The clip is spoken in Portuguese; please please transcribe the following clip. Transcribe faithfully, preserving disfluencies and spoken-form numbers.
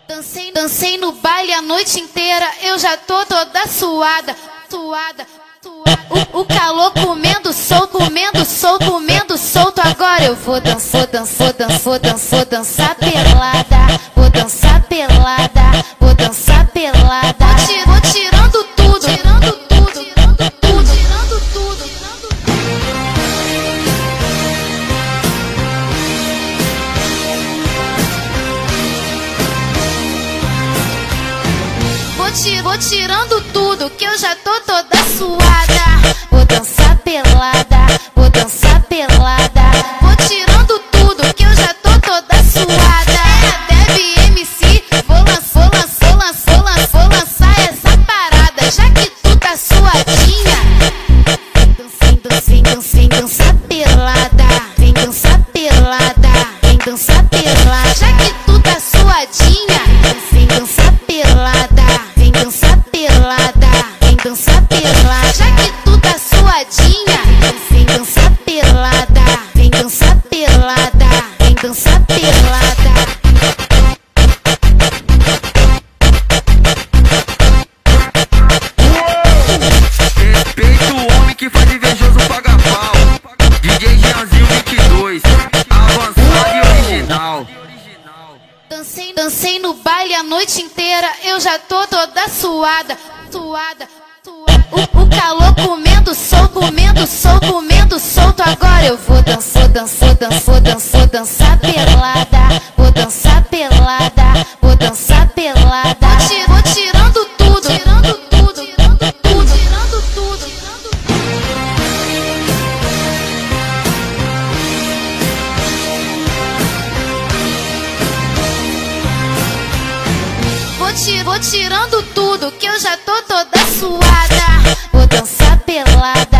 Dancei, dancei no baile a noite inteira, eu já tô toda suada, suada, suada. O, o calor comendo solto, comendo solto, comendo solto. Agora eu vou dançar, dançar, dançar, dançar, dançar pelada. Vou dançar pelada, vou dançar pelada. Vou, ti, vou tirando tudo, tirando tudo, tirando tudo, tirando tudo, tirando tudo. Vou, ti, vou tirando tudo, que eu já tô toda suada. Vou dançar pelada, vou dançar pelada. Vou tirando tudo, que eu já tô toda suada. É a Debbie M C, vou lançar, vou lançar, vou lançar, vou lançar, vou lançar essa parada, já que tu tá suadinha. Vem dançar, vem dançar, dançar pelada. Vem dançar pelada, vem dançar pelada, já que tu tá suadinha. Vem dançar pelada, vem dançar pelada, vem dançar pelada, já que tu tá suadinha. Vem dançar pelada, vem dançar pelada, vem dançar pelada. Respeita o homem que faz invejoso paga pau. D J Jeanzinho vinte e dois, avançado e original. Dancei, dancei no baile a noite inteira, eu já tô toda suada, suada, suada. O, o calor comendo solto, comendo solto, comendo solto. Agora eu vou dançar, dançar, dançar, dançar, dançar pelada. Vou dançar pelada, vou dançar pelada. Vou, ti, vou tirando tudo, tirando tudo, tirando tudo, tirando tudo, tirando tudo. Vou, ti, vou tirando tudo, que eu já tô toda suada. Vou dançar pelada.